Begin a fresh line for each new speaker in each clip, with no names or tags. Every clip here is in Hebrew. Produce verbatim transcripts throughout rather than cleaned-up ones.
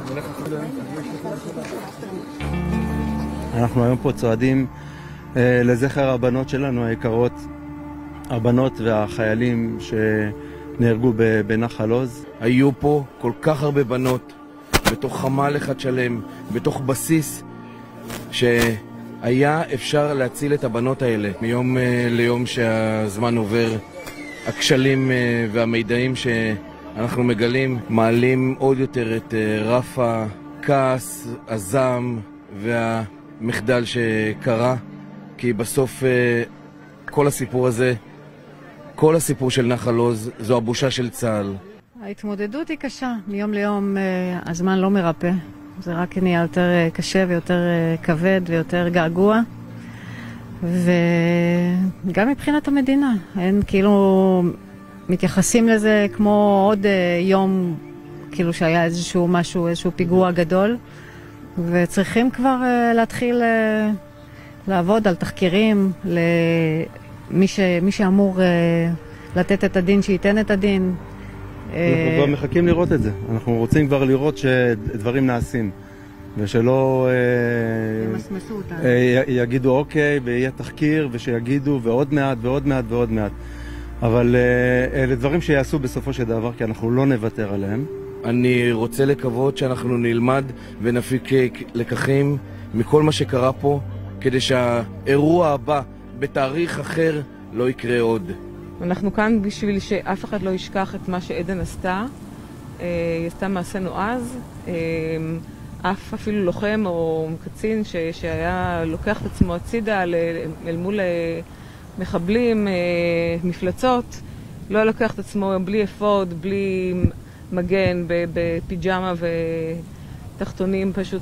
אנחנו היום פה צועדים אה, לזכר הבנות שלנו היקרות, הבנות והחיילים שנהרגו בנחל עוז.
היו פה כל כך הרבה בנות, בתוך חמ"ל אחד שלם, בתוך בסיס, שהיה אפשר להציל את הבנות האלה. מיום אה, ליום שהזמן עובר, הכשלים אה, והמידעים שאנחנו מגלים מעלים עוד יותר את אה, רף הכעס, הזעם והמחדל שקרה, כי בסוף אה, כל הסיפור הזה, כל הסיפור של נחל עוז, זו הבושה של צה"ל.
ההתמודדות היא קשה, מיום ליום הזמן לא מרפא, זה רק נהיה יותר קשה ויותר כבד ויותר געגוע, וגם מבחינת המדינה, הם כאילו מתייחסים לזה כמו עוד יום, כאילו שהיה איזשהו משהו, איזשהו פיגוע גדול, וצריכים כבר להתחיל לעבוד על תחקירים למי ש, מי שאמור לתת את הדין, שייתן את הדין.
אנחנו כבר מחכים לראות את זה, אנחנו רוצים כבר לראות שדברים נעשים ושלא
ימסמסו אותנו,
יגידו אוקיי ויהיה תחקיר ושיגידו ועוד מעט ועוד מעט ועוד מעט, אבל אלה דברים שיעשו בסופו של דבר, כי אנחנו לא נוותר עליהם.
אני רוצה לקוות שאנחנו נלמד ונפיק לקחים מכל מה שקרה פה, כדי שהאירוע הבא בתאריך אחר לא יקרה עוד.
אנחנו כאן בשביל שאף אחד לא ישכח את מה שעדן עשתה. היא עשתה מעשה נועז. אף אפילו לוחם או קצין שהיה לוקח את עצמו הצידה אל מול מחבלים, מפלצות, לא היה לוקח את עצמו בלי אפוד, בלי מגן, בפיג'מה ותחתונים פשוט,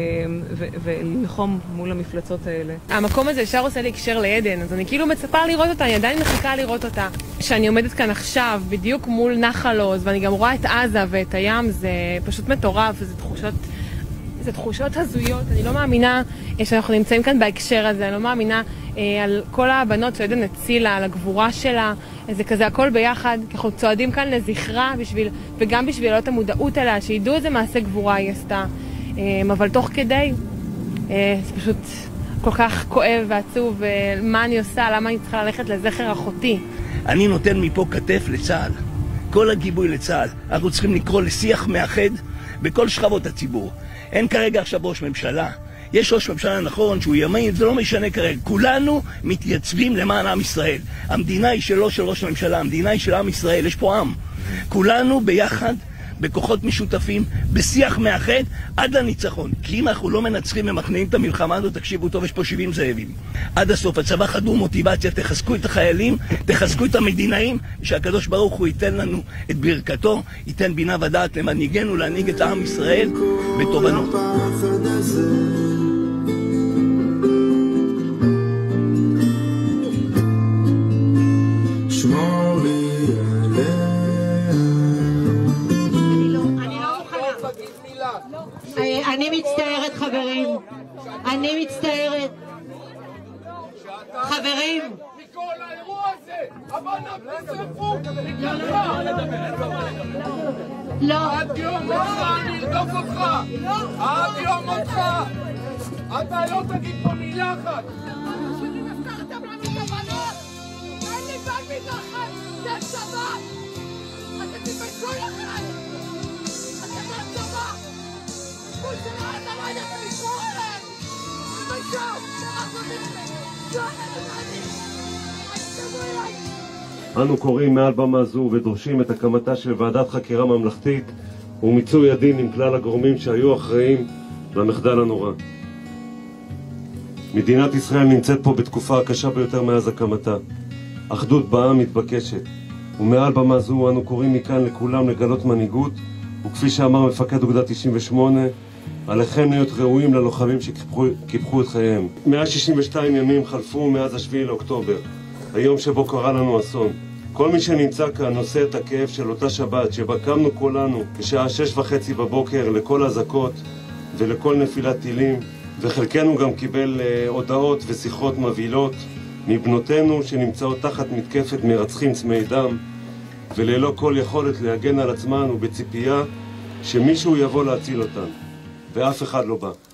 וללחום מול המפלצות האלה.
המקום הזה ישר עושה לי קשר לעדן, אז אני כאילו מצפה לראות אותה, אני עדיין מחכה לראות אותה. כשאני עומדת כאן עכשיו, בדיוק מול נחל עוז, ואני גם רואה את עזה ואת הים, זה פשוט מטורף, זה תחושות, זה תחושות הזויות. אני לא מאמינה שאנחנו נמצאים כאן בהקשר הזה, אני לא מאמינה אה, על כל הבנות שעדן הצילה, על הגבורה שלה, זה כזה הכל ביחד, כי אנחנו צועדים כאן לזכרה בשביל, וגם בשביל להיות המודעות עליה, שידעו איזה מעשה גבורה היא עשתה. אה, אבל תוך כדי, אה, זה פשוט כל כך כואב ועצוב, ומה אני עושה, למה אני צריכה ללכת לזכר אחותי.
אני נותן מפה כתף לצה"ל, כל הגיבוי לצה"ל. אנחנו צריכים לקרוא לשיח מאחד בכל שכבות הציבור. אין כרגע עכשיו ראש ממשלה. יש ראש ממשלה נכון שהוא ימין, זה לא משנה כרגע. כולנו מתייצבים למען עם ישראל. המדינה היא שלו של ראש הממשלה, המדינה היא של עם ישראל, יש פה עם. כולנו ביחד, בכוחות משותפים, בשיח מאחד, עד לניצחון. כי אם אנחנו לא מנצחים ומכניעים את המלחמה הזאת, תקשיבו טוב, יש פה שבעים זאבים. עד הסוף, הצבא חדור מוטיבציה, תחזקו את החיילים, תחזקו את המדינאים, שהקדוש ברוך הוא ייתן לנו את ברכתו, ייתן בינה ודעת למנהיגנו, להנהיג את עם ישראל בתובנות.
אני מצטערת חברים, אני מצטערת חברים.
מכל האירוע הזה, הבנות נשרפו,
לא.
עד יום אותך אני ארדוף אותך, עד יום אותך. אתה לא תגיד פה מילה אחת. שלי נפתחתם לנו את הבנות, אין לי בן מתחת, זה צבא. אתם תתביישו לכם, אתם מהצבא. כל שנה אתה לא יודעת לשמור עליהם. תתביישו, תרחו אותי, שואל את אני.
אנו קוראים מעל במה זו ודורשים את הקמתה של ועדת חקירה ממלכתית ומיצוי הדין עם כלל הגורמים שהיו אחראים למחדל הנורא. מדינת ישראל נמצאת פה בתקופה הקשה ביותר מאז הקמתה. אחדות בעם מתבקשת, ומעל במה זו אנו קוראים מכאן לכולם לגלות מנהיגות, וכפי שאמר מפקד אוגדה תשעים ושמונה, עליכם להיות ראויים ללוחמים שקיפחו את חייהם. מאה שישים ושתיים ימים חלפו מאז השביעי לאוקטובר, היום שבו קרה לנו אסון. כל מי שנמצא כאן נושא את הכאב של אותה שבת שבה קמנו כולנו בשעה שש וחצי בבוקר לכל אזעקות ולכל נפילת טילים, וחלקנו גם קיבל uh, הודעות ושיחות מבהילות מבנותינו שנמצאות תחת מתקפת מרצחים צמאי דם וללא כל יכולת להגן על עצמן ובציפייה שמישהו יבוא להציל אותן, ואף אחד לא בא.